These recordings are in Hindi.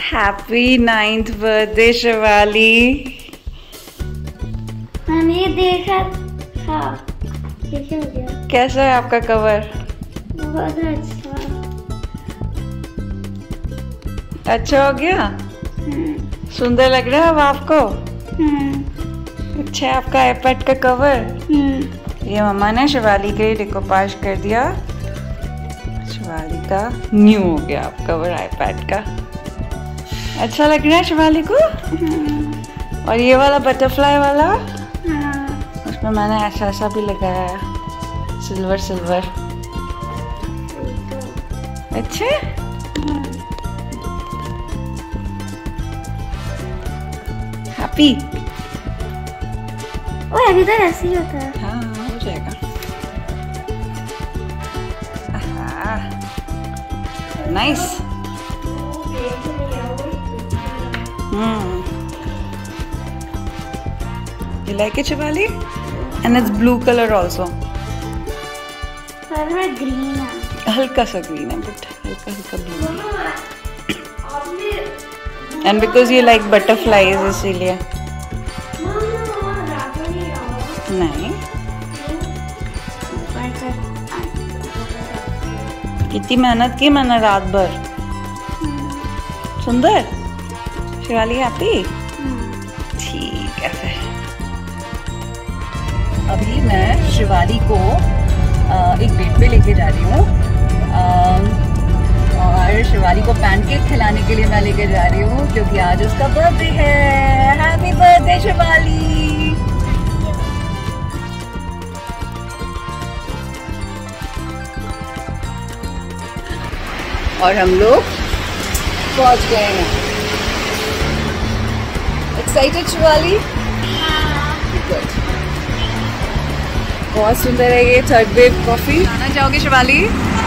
Happy 9th birthday Shivali. मैंने देखा था, कैसे हो गया? कैसा है आपका कवर? बहुत अच्छा। अच्छा हो गया? सुंदर लग रहा है अब आपको? अच्छा है आपका आईपैड का कवर। ये मम्मा ने शिवाली के लिए डिकोपाज कर दिया। शिवाली का न्यू हो गया अब कवर आईपैड का। अच्छा लग रहा है शिवाली को? और ये वाला बटरफ्लाई वाला, उसमें मैंने ऐसा ऐसा भी लगाया है, सिल्वर सिल्वर। अच्छे? हैप्पी? ओ अभी तो ऐसे ही होता है। हाँ हो जाएगा। Nice. You like it, Shivali? And it's blue color also. पर मैं ग्रीन है। हल्का सा ग्रीन है, बट हल्का हल्का ब्लू है। And because you like butterflies, इसीलिए। नहीं। कितनी मेहनत की मैंने रात भर। सुंदर? शिवाली हैप्पी? ठीक है फिर। अभी मैं शिवाली को एक डेट पे लेके जा रही हूँ और शिवाली को पैनकेक खिलाने के लिए मैं लेके जा रही हूँ क्योंकि आज उसका बर्थडे है। Happy birthday Shivali. और हम लोग पहुंच गए हैं। एक्साइटेड शिवाली? गुड। बहुत सुंदर है ये थर्ड वेव कॉफी। आना चाहोगे शिवाली?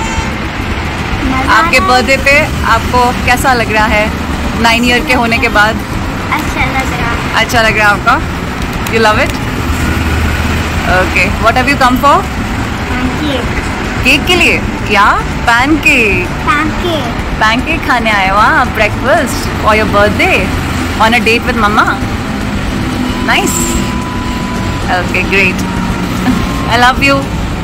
आपके बर्थडे पे आपको कैसा लग रहा है 9 ईयर के होने के बाद? अच्छा लग रहा है। अच्छा लग रहा है आपका? You love it? Okay, what have you come for? Cake के लिए? क्या? पैनकेक? पैनकेक खाने आए वहाँ breakfast for your birthday on a date with mamma. Nice. Okay great. I love you.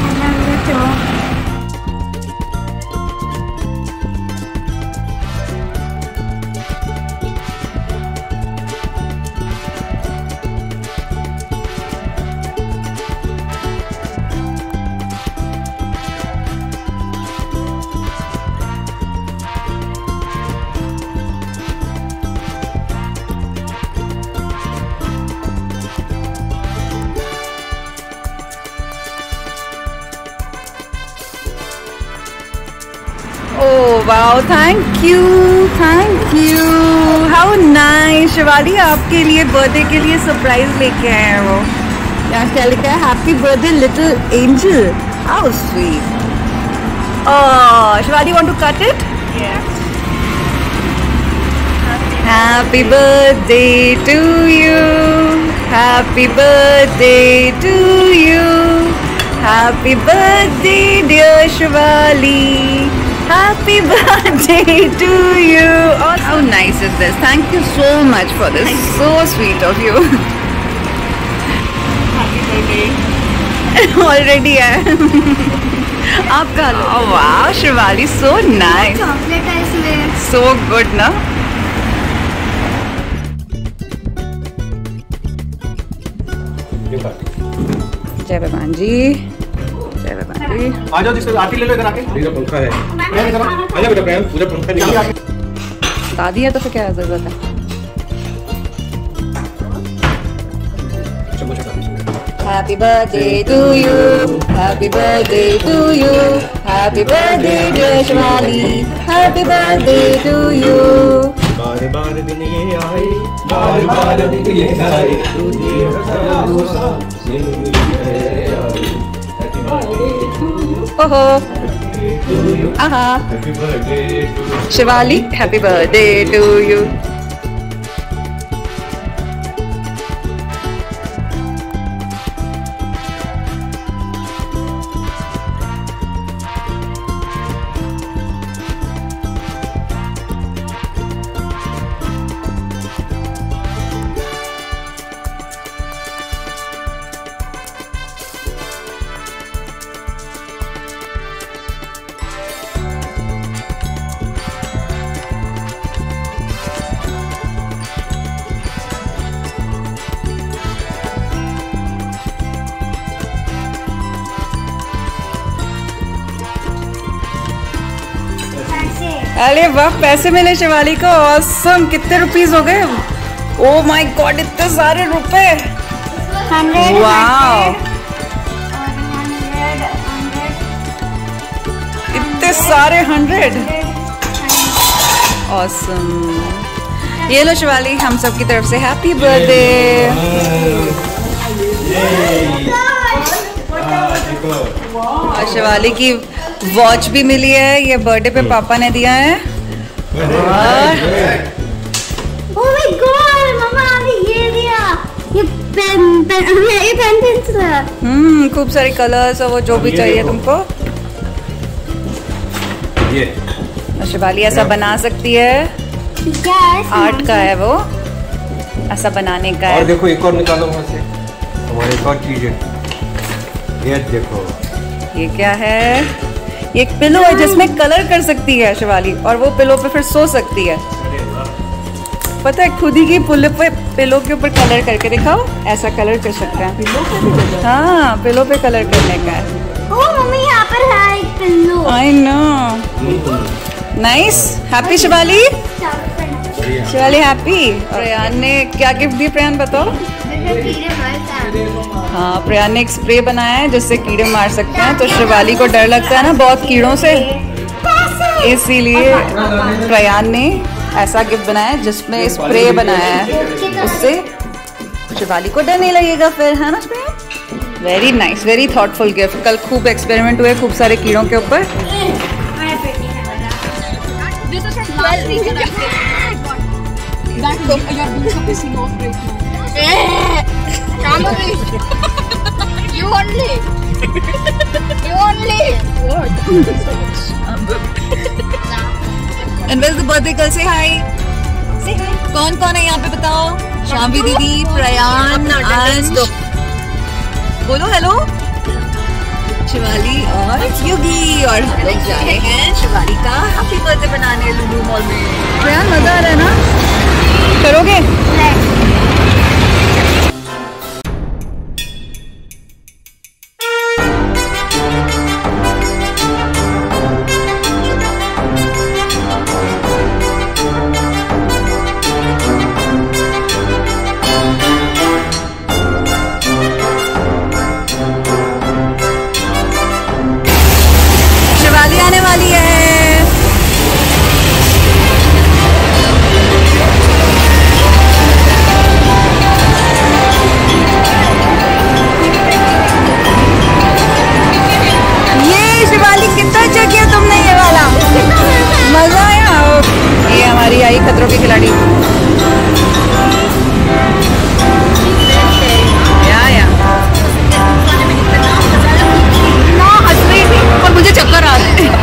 Oh wow, thank you, thank you. How nice. Shivali आपके लिए बर्थडे के लिए सरप्राइज लेके आए हैं वो। यहाँ क्या लिखा है? Happy birthday little angel. How sweet. Oh, Shivali want to cut it? Yes. Happy birthday to you. Happy birthday to you. Happy birthday dear Shivali. Happy birthday to you. Oh, how nice is this? Thank you so much for this. So sweet of you. Happy birthday. Already है। आपका? Oh wow, Shivali, so nice. Chocolate है इसमें। So good ना? जय भगवान जी। जय भगवान जी। आ जाओ जिससे आरती ले लो इधर आके। पूजा पंखा है। आ जा बेटा प्रेम, पूजा पंखा निकाल के। दादी है तो फिर क्या जरूरत है? Happy birthday to you. Happy birthday to you. Happy birthday dear Shivali. Happy birthday to you. बार बार दिन ये आए, बार बार दिन ये आए, तुझे भरोसा ओहो, आहा, Shivali, happy birthday to you. अरे वाह, पैसे मिले शिवाली को। ऑसम। कितने रुपीस हो गए? ओ माय गॉड, इतने सारे रुपए। 100 वाह, 100 इतने सारे 100। ऑसम। ये लो शिवाली, हम सब की तरफ से हैप्पी बर्थडे। और शिवाली की वॉच भी मिली है, ये बर्थडे पे पापा ने दिया है। ओह माय गॉड, मम्मा ने ये दिया। ये पेन पेंसिल है। खूब सारे कलर्स और वो जो भी चाहिए तुमको। ये शिवाली ऐसा बना सकती है। क्या है? आर्ट का है वो, ऐसा बनाने का और है। देखो एक और निकालो वहाँ से, हमारे एक और चीज है। ये देखो, ये क्या है? ये एक पिलो है जिसमें कलर कर सकती है शिवाली, और वो पिलो पे फिर सो सकती है। पता है, खुद ही की पिलो के ऊपर कलर करके दिखाओ। ऐसा कलर कर सकते हैं। हाँ, पिलो पे कलर करने का है। ओह मम्मी, यहाँ पर है एक pillow. I know. Nice. Happy Shivali. Shivali happy. Prayan ने क्या गिफ्ट दी? प्रयान बताओ। हाँ, प्रयान ने एक स्प्रे बनाया है जिससे कीड़े मार सकते हैं। तो शिवाली को डर लगता है ना बहुत कीड़ों से, इसीलिए प्रयान ने ऐसा गिफ्ट बनाया है जिसमें स्प्रे बनाया है। उससे शिवाली को डर नहीं लगेगा फिर, है ना Prayan? Very nice, very thoughtful gift. कल खूब एक्सपेरिमेंट हुए खूब सारे कीड़ों के ऊपर। You only. And where's the birthday girl? Say hi. कौन कौन है यहाँ पे बताओ? शाम्वी दीदी, प्रयान, अंश। बोलो हेलो। शिवाली और युगी, और हम लोग जा रहे हैं शिवाली का हैप्पी बर्थडे बनाने लुलु मॉल में। प्रयान, मजा आ रहा है ना? करोगे? आने वाली है। ये शिवाली कितना अच्छा किया तुमने, ये वाला मजा आया। ये हमारी आई खतरों की खिलाड़ी। मुझे चक्कर आ रहे हैं।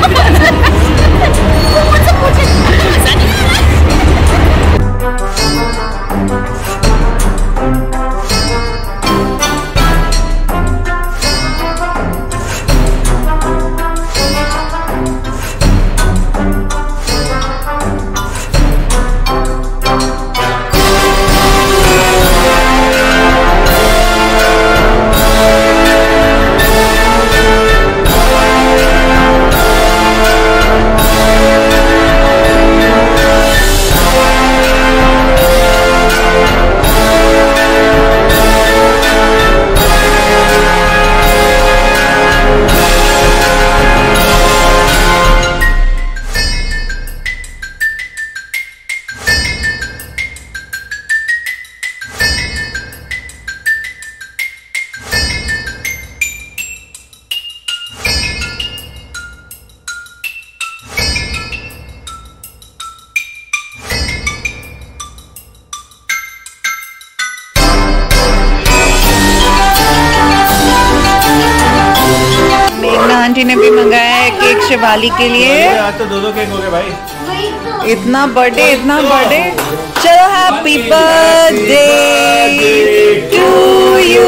आंटी ने भी मंगाया है केक शिवाली के लिए। आज तो 2-2 केक हो गए भाई। इतना बर्थडे, इतना बर्थडे। चलो, happy birthday to you.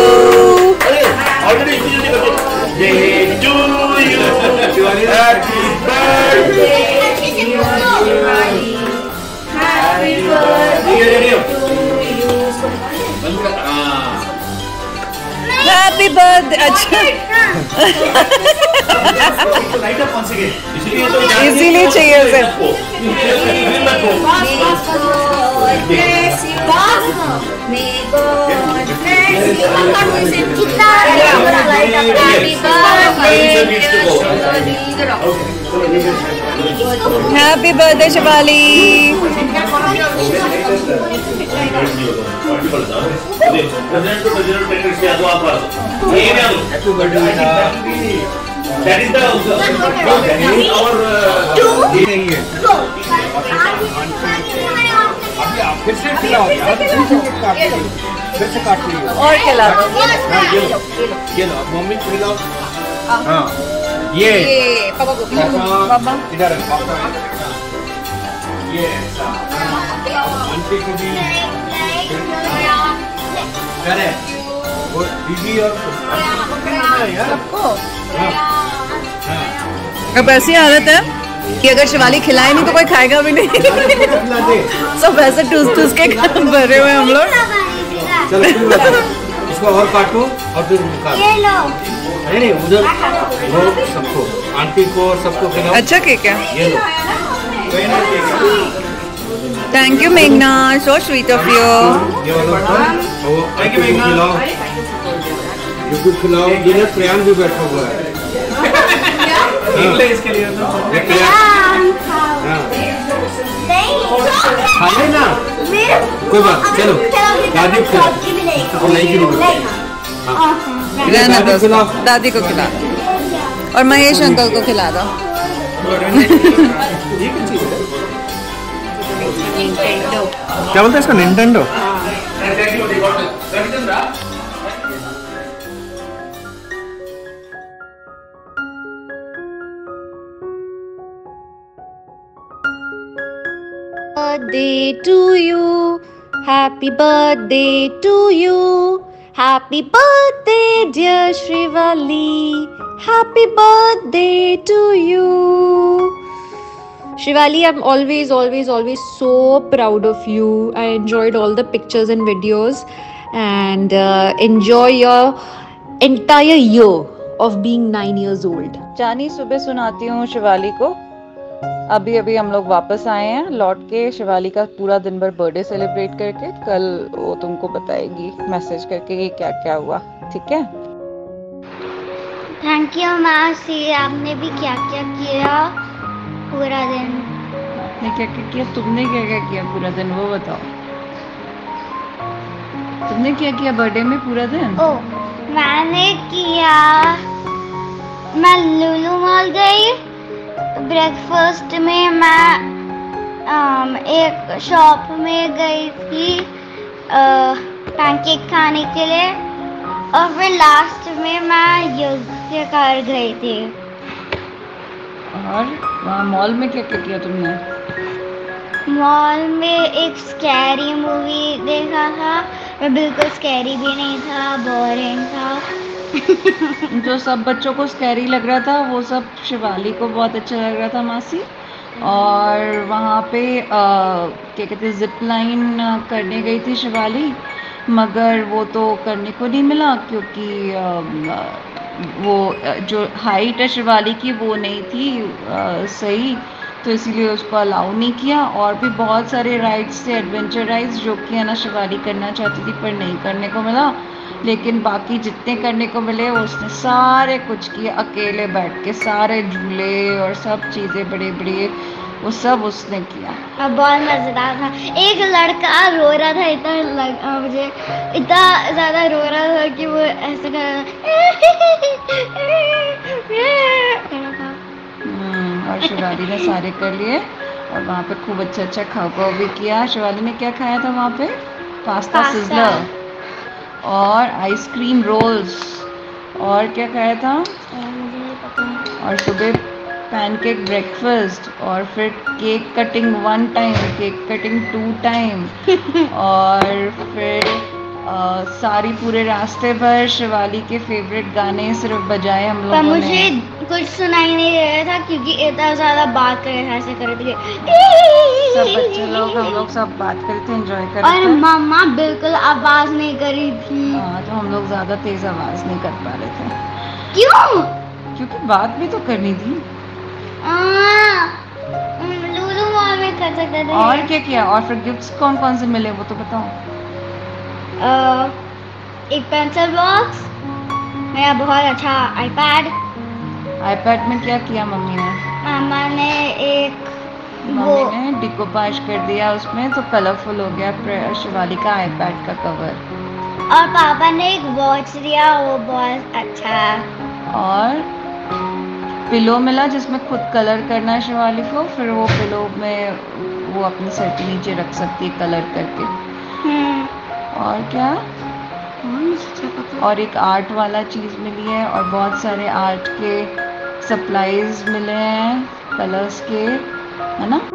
Happy birthday. अच्छा, लाइट कौन सी इसीलिए चाहिए उसे। Happy birthday Shivali. That is our फिर से खिलाओ यार, फिर से काट लीजिए और खिला दो। ये लो मम्मी खिलाओ। हाँ ये पापा को पापा इधर है पापा। ये आंटी को भी करे वो दीदी और सबको। अब ऐसी हालत है कि अगर शिवाली खिलाए नहीं तो कोई खाएगा भी नहीं। सब ऐसे टूस के भरे हुए हम लोग। चलो इसको और काटो और फिर ये लो। नहीं उधर वो सबको आंटी को और सबको खिलाओ। अच्छा केक है ये लो। थैंक यू मेघना, सो स्वीट ऑफ यू। ये वाला खिलाओ, ये कुछ खिलाओ। जिन्हें प्रियान भी बैठा हुआ है इसके लिए खा लेना कोई बात। चलो दादी को रहना दो, दादी को खिला और महेश अंकल को खिला दो। क्या बोलते हैं इसका? Nintendo. Birthday to you, happy birthday to you, happy birthday dear Shrivali, happy birthday to you. Shrivali, I'm always so proud of you. I enjoyed all the pictures and videos and enjoy your entire year of being 9 years old. जानी सुबह सुनाती हूँ शिवाली को। अभी हम लोग वापस आए हैं लौट के, शिवाली का पूरा दिन भर बर्थडे सेलिब्रेट करके। कल वो तुमको बताएगी मैसेज करके कि क्या क्या हुआ, ठीक है? थैंक यू मासी, आपने भी क्या क्या किया पूरा दिन? आपने क्या क्या किया? तुमने क्या क्या किया पूरा दिन वो बताओ। तुमने क्या किया बर्थडे में पूरा दिन? ओ मैंने किया, मैं लुलु मॉल गई। ब्रेकफास्ट में मैं एक शॉप में गई थी पैनकेक खाने के लिए और फिर लास्ट में मैं योग के घर गई थी। और वहाँ मॉल में क्या क्या किया तुमने? मॉल में एक स्कैरी मूवी देखा था। मैं बिल्कुल स्कैरी भी नहीं था, बोरिंग था। जो सब बच्चों को स्कैरी लग रहा था वो सब शिवाली को बहुत अच्छा लग रहा था मासी। और वहाँ पे क्या कहते हैं जिप लाइन करने गई थी शिवाली, मगर वो तो करने को नहीं मिला क्योंकि वो जो हाइट है शिवाली की वो नहीं थी सही, तो इसीलिए उसको अलाउ नहीं किया। और भी बहुत सारे राइड्स थे, एडवेंचर राइड्स, जो कि है ना शिवाली करना चाहती थी पर नहीं करने को मिला। लेकिन बाकी जितने करने को मिले उसने सारे कुछ किए अकेले बैठ के, सारे झूले और सब चीज़ें बड़े बड़े वो सब उसने किया। अब बहुत मज़ेदार था। एक लड़का रो रहा था, मुझे इतना ज़्यादा रो रहा था कि वो ऐसे कर और शिवाली ने सारे कर लिए और वहाँ पे खूब अच्छा खाओ भी किया। शिवाली ने क्या खाया था वहाँ पे? पास्ता सिज़लर और आइसक्रीम रोल्स और क्या खाया था? और सुबह पैनकेक ब्रेकफास्ट और फिर cake cutting 1 time, cake cutting 2 time और फिर सारी पूरे रास्ते भर शिवाली के फेवरेट गाने सिर्फ बजाए हम लोगों ने। मुझे कुछ सुनाई नहीं दे रहा था क्योंकि इतना ज़्यादा बात कर रहे थे, ऐसे कर रहे थे। सब बच्चे लोग हम लोग सब बात कर रहे थे, एंजॉय कर रहे थे। और मम्मा बिल्कुल आवाज़ नहीं कर रही थी। हाँ, तो हम लोग ज़्यादा तेज़ आवाज़ नहीं कर पा रहे थे। क्यों? क्योंकि बात भी तो करनी थी। लूलू मॉल में कर सकते थे। और क्या किया? और फिर गिफ्ट्स कौन कौन से मिले वो तो बताओ। एक पेंसिल बॉक्स, मेरा बहुत अच्छा आईपैड। आईपैड में क्या किया मम्मी ने? मामा ने मम्मी ने डिकोपाज कर दिया उसमें, तो कलरफुल हो गया शिवाली का आईपैड का कवर। और पापा ने एक वॉच दिया, वो बहुत अच्छा। और पिलो मिला जिसमें खुद कलर करना है शिवाली को, फिर वो पिलो में वो अपने सर के नीचे रख सकती है कलर करके। और क्या? और एक आर्ट वाला चीज़ मिली है, और बहुत सारे आर्ट के सप्लाईज मिले हैं कलर्स के, है ना?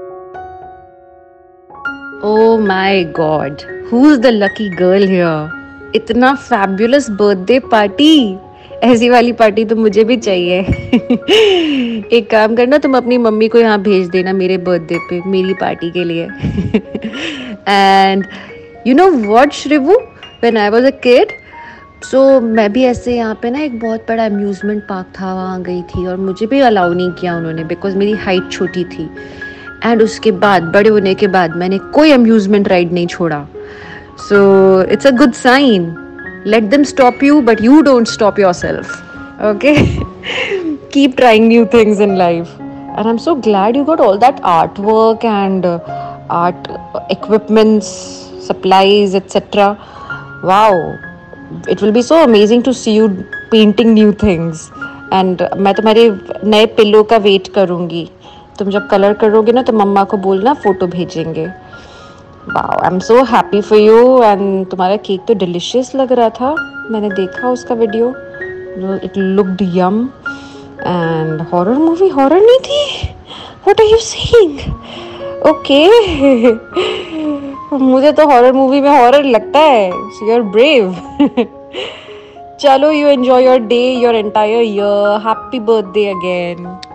Oh my God, who's the lucky girl here? इतना fabulous birthday party. ऐसी वाली पार्टी तो मुझे भी चाहिए। एक काम करना, तुम अपनी मम्मी को यहाँ भेज देना मेरे बर्थडे पे, मेरी पार्टी के लिए। And you know what Shrivu, when I was a kid, so मैं भी ऐसे यहाँ पे ना एक बहुत बड़ा अम्यूजमेंट पार्क था, वहाँ गई थी, और मुझे भी अलाउ नहीं किया उन्होंने बिकॉज मेरी हाइट छोटी थी। एंड उसके बाद बड़े होने के बाद मैंने कोई अम्यूजमेंट राइड नहीं छोड़ा। So it's a good sign. Let them stop you, but you don't stop yourself. Okay? Keep trying new things in life. And I'm so glad you got all that artwork and art equipments, supplies, etc. Wow. It will be so amazing to see you painting new things. And मैं तुम्हारे नए पिल्लो का वेट करूँगी. तुम जब कलर करोगे ना तो मम्मा को बोलना फोटो भेजेंगे. Wow, I am so happy for you. And तुम्हारा केक तो डिलिशियस लग रहा था, मैंने देखा उसका video, it looked yum. And horror movie, horror नहीं थी? What are you saying? Okay, मुझे तो हॉरर मूवी में हॉरर लगता है. You are brave. चलो, you enjoy your day, your entire year. Happy birthday again.